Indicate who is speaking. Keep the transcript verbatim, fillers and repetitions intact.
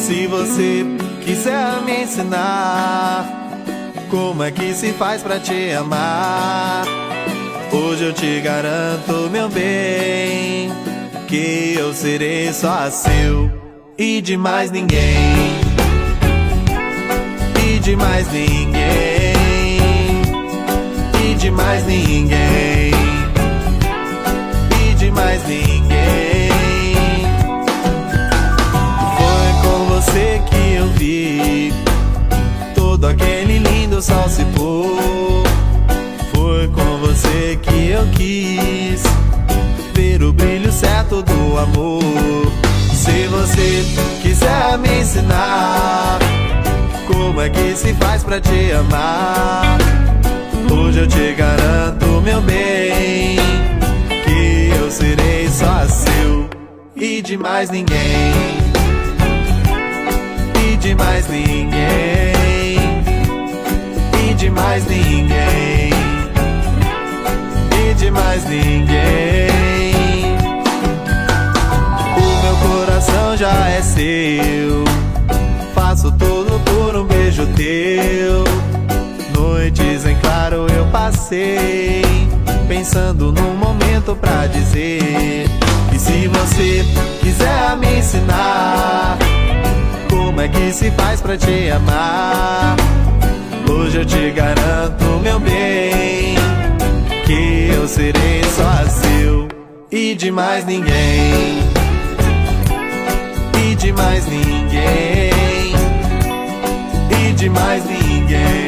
Speaker 1: Se você quiser me ensinar como é que se faz pra te amar, hoje eu te garanto, meu bem, que eu serei só seu e de mais ninguém. E de mais ninguém. E de mais ninguém. E de mais ninguém. Foi com você que eu vi todo aquele lindo sol se pôr. Foi com você que eu quis ver o brilho certo do amor. Se você quiser me ensinar como é que se faz pra te amar, hoje eu te garanto, meu bem, que eu serei só seu e de mais ninguém. E de mais ninguém. E de mais ninguém. E de mais ninguém. O meu coração já é seu, faço tudo por um beijo teu. Noites em claro eu passei, pensando num momento pra dizer. E se você quiser me ensinar como é que se faz pra te amar, hoje eu te garanto, meu bem, que eu serei só seu e de mais ninguém. E de mais ninguém. E de mais ninguém.